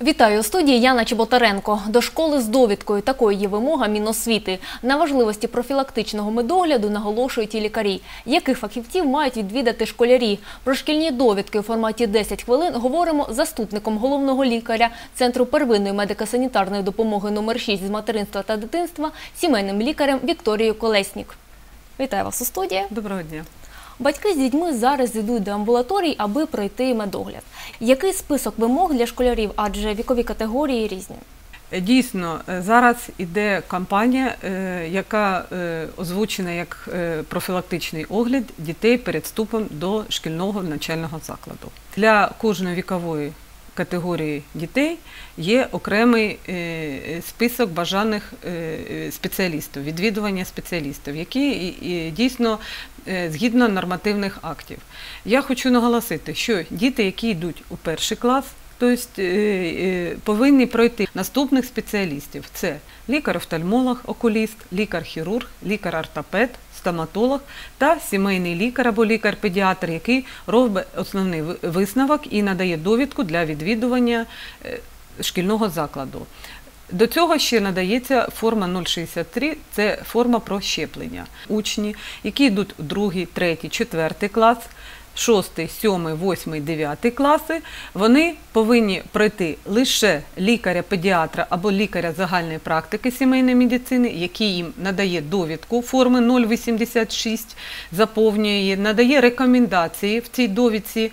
Вітаю у студії, Яна Чеботаренко. До школи з довідкою – такою є вимога Міносвіти. На важливості профілактичного медогляду наголошують і лікарі. Яких фахівців мають відвідати школярі? Про шкільні довідки у форматі 10 хвилин говоримо з заступником головного лікаря Центру первинної медико-санітарної допомоги номер 6 з материнства та дитинства, сімейним лікарем Вікторією Колеснік. Вітаю вас у студії. Доброго дня. Батьки з дітьми зараз йдуть до амбулаторій, аби пройти медогляд. Який список вимог для школярів, адже вікові категорії різні? Дійсно, зараз іде кампанія, яка озвучена як профілактичний огляд дітей перед вступом до шкільного навчального закладу. Для кожної вікової категорії дітей є окремий список бажаних спеціалістів, відвідування спеціалістів, які дійсно згідно нормативних актів. Я хочу наголосити, що діти, які йдуть у перший клас, тобто повинні пройти наступних спеціалістів. Це лікар-офтальмолог, окуліст, лікар-хірург, лікар-ортопед, стоматолог та сімейний лікар або лікар-педіатр, який робить основний висновок і надає довідку для відвідування шкільного закладу. До цього ще надається форма 063, це форма про щеплення. Учні, які йдуть у 2, 3, 4 клас, 6, 7, 8, 9 класи, вони повинні пройти лише лікаря-педіатра або лікаря загальної практики сімейної медицини, який їм надає довідку форми 086, заповнює її, надає рекомендації в цій довідці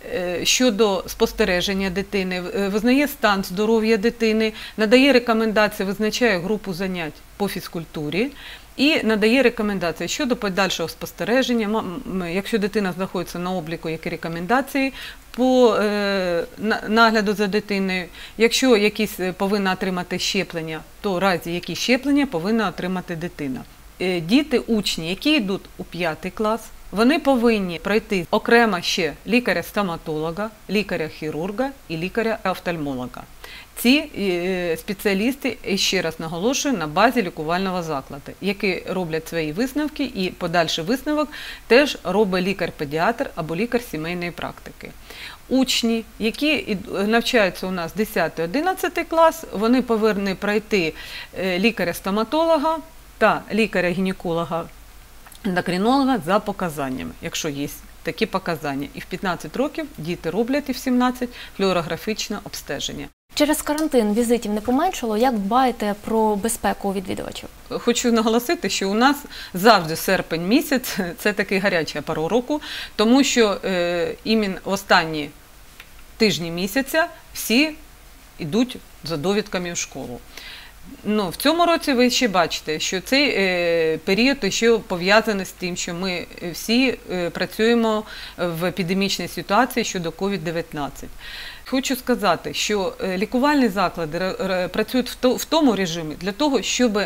щодо спостереження дитини, визнає стан здоров'я дитини, надає рекомендації, визначає групу занять по фізкультурі, і надає рекомендації щодо подальшого спостереження, якщо дитина знаходиться на обліку, які рекомендації по нагляду за дитиною. Якщо якісь повинна отримати щеплення, то в разі які щеплення повинна отримати дитина. Діти, учні, які йдуть у 5 клас, вони повинні пройти окремо ще лікаря-стоматолога, лікаря-хірурга і лікаря-офтальмолога. Ці спеціалісти, ще раз наголошую, на базі лікувального закладу, які роблять свої висновки, і подальший висновок теж робить лікар-педіатр або лікар сімейної практики. Учні, які навчаються у нас 10-11 клас, вони повинні пройти лікаря-стоматолога та лікаря-гінеколога, ендокринолога за показаннями, якщо є такі показання. І в 15 років діти роблять, і в 17 флюорографічне обстеження. Через карантин візитів не поменшало. Як дбаєте про безпеку відвідувачів? Хочу наголосити, що у нас завжди серпень місяць – це такий гаряча пора року, тому що іменно в останні тижні місяця всі йдуть за довідками в школу. Ну, в цьому році ви ще бачите, що цей період ще пов'язаний з тим, що ми всі працюємо в епідемічній ситуації щодо COVID-19. Хочу сказати, що лікувальні заклади працюють в тому режимі для того, щоб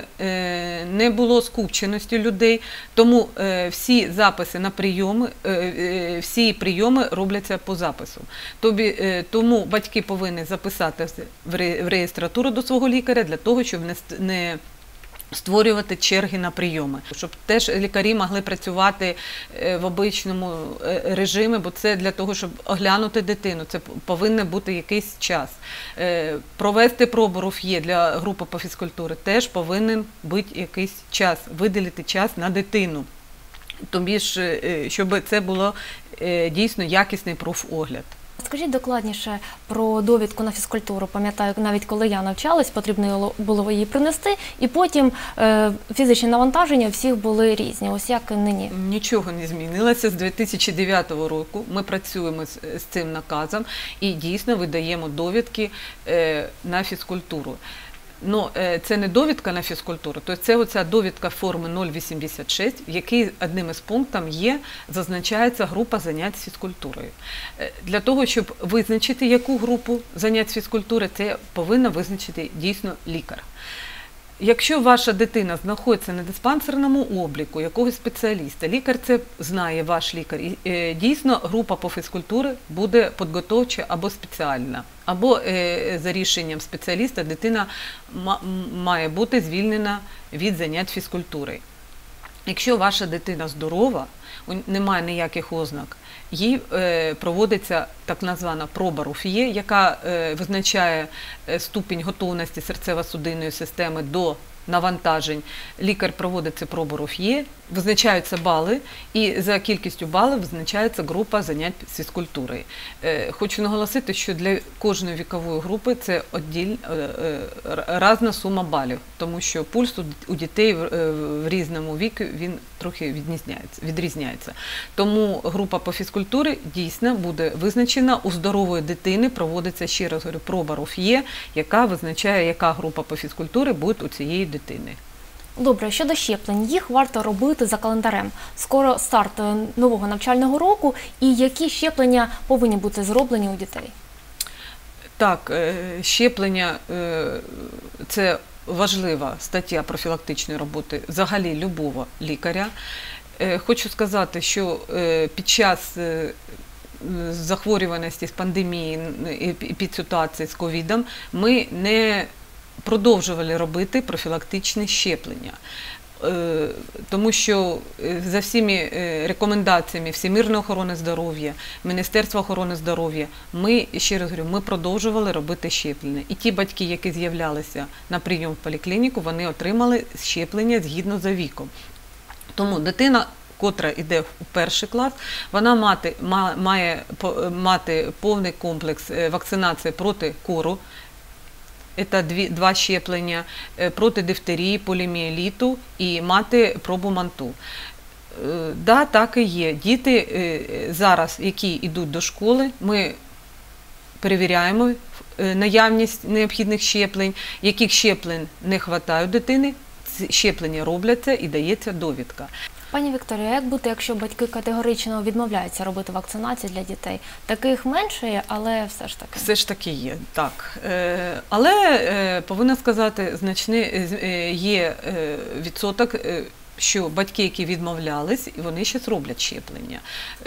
не було скупченості людей, тому всі записи на прийоми, всі прийоми робляться по запису. Тому батьки повинні записатися в реєстратуру до свого лікаря для того, щоб не створювати черги на прийоми, щоб теж лікарі могли працювати в обичному режимі, бо це для того, щоб оглянути дитину, це повинен бути якийсь час. Провести пробу РУФЄ для групи по фізкультурі теж повинен бути якийсь час, виділити час на дитину, тобі ж, щоб це було дійсно якісний профогляд. Скажіть докладніше про довідку на фізкультуру. Пам'ятаю, навіть коли я навчалась, потрібно було її принести, і потім фізичні навантаження у всіх були різні. Ось як нині? Нічого не змінилося. З 2009 року ми працюємо з цим наказом і дійсно видаємо довідки на фізкультуру. Ну, це не довідка на фізкультуру, то це оця довідка форми 086, в якій одним із пунктів зазначається група занять з фізкультурою. Для того, щоб визначити, яку групу занять з фізкультури, це повинен визначити дійсно лікар. Якщо ваша дитина знаходиться на диспансерному обліку якогось спеціаліста, лікар це знає, ваш лікар, і дійсно група по фізкультурі буде підготовча або спеціальна, або за рішенням спеціаліста дитина має бути звільнена від занять фізкультурою. Якщо ваша дитина здорова, немає ніяких ознак, їй проводиться так звана проба Руф'є, яка визначає ступінь готовності серцево-судинної системи до навантажень. Лікар проводить цю пробу Руф'є, визначаються бали, і за кількістю балів визначається група занять з фізкультурою. Хочу наголосити, що для кожної вікової групи це різна сума балів, тому що пульс у дітей в різному віку він трохи відрізняється. Тому група по фізкультурі дійсно буде визначена. У здорової дитини проводиться, ще раз говорю, проба Руф'є, яка визначає, яка група по фізкультурі буде у цієї дитини. Добре, щодо щеплень, їх варто робити за календарем. Скоро старт нового навчального року, і які щеплення повинні бути зроблені у дітей? Так, щеплення – це важлива стаття профілактичної роботи взагалі любого лікаря. Хочу сказати, що під час захворюваності з пандемії і під ситуації з ковідом ми не продовжували робити профілактичні щеплення. Тому що за всіми рекомендаціями Всемирної охорони здоров'я, Міністерства охорони здоров'я, ми, ще раз говорю, ми продовжували робити щеплення. І ті батьки, які з'являлися на прийом в поліклініку, вони отримали щеплення згідно за віком. Тому дитина, котра йде у перший клас, вона має мати повний комплекс вакцинації проти кору. Це два щеплення проти дифтерії, поліомієліту і мати пробу МАНТУ. Да, так і є. Діти зараз, які йдуть до школи, ми перевіряємо наявність необхідних щеплень, яких щеплень не вистачає дитини, щеплення робляться і дається довідка. Пані Вікторія, як бути, якщо батьки категорично відмовляються робити вакцинацію для дітей? Таких менше, але все ж таки. Все ж таки є, так. Але, повинна сказати, значний є відсоток, що батьки, які відмовлялись, вони ще роблять щеплення.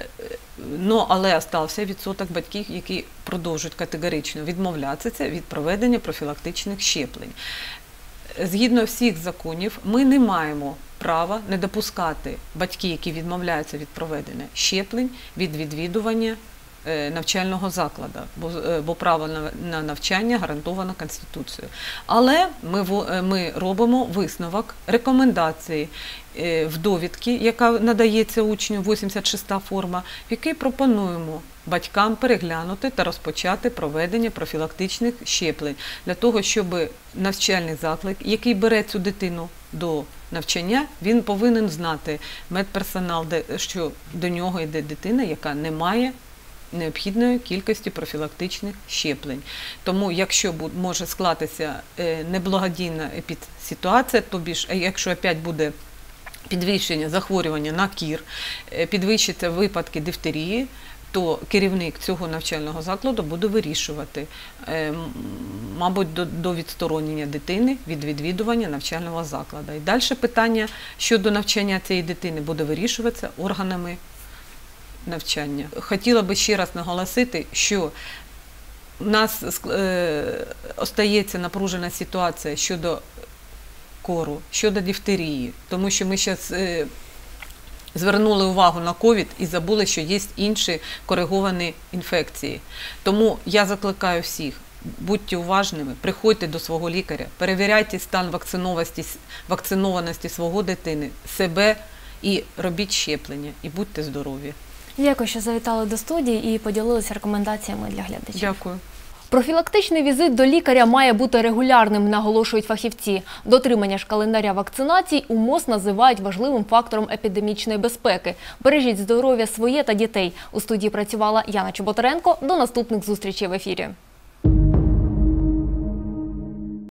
Але залишився відсоток батьків, які продовжують категорично відмовлятися від проведення профілактичних щеплень. Згідно всіх законів, ми не маємо права не допускати батьків, які відмовляються від проведення щеплень, від відвідування навчального закладу, бо право на навчання гарантовано Конституцією. Але ми робимо висновок, рекомендації в довідці, яка надається учню, 86-та форма, в якій пропонуємо батькам переглянути та розпочати проведення профілактичних щеплень, для того, щоб навчальний заклад, який бере цю дитину до навчання, він повинен знати, медперсонал, що до нього йде дитина, яка не має необхідної кількості профілактичних щеплень. Тому, якщо може склатися неблагодійна ситуація, якщо опять буде підвищення захворювання на кір, підвищаться випадки дифтерії, то керівник цього навчального закладу буде вирішувати, мабуть, до відсторонення дитини від відвідування навчального закладу. І далі питання щодо навчання цієї дитини буде вирішуватися органами навчання. Хотіла би ще раз наголосити, що у нас остається напружена ситуація щодо кору, щодо дифтерії, тому що ми зараз звернули увагу на ковід і забули, що є інші кориговані інфекції. Тому я закликаю всіх, будьте уважними, приходьте до свого лікаря, перевіряйте стан вакцинованості свого дитини, себе і робіть щеплення, і будьте здорові. Дякую, що завітали до студії і поділилися рекомендаціями для глядачів. Дякую. Профілактичний візит до лікаря має бути регулярним, наголошують фахівці. Дотримання ж календаря вакцинацій у МОЗ називають важливим фактором епідемічної безпеки. Бережіть здоров'я своє та дітей. У студії працювала Яна Чеботаренко. До наступних зустрічей в ефірі.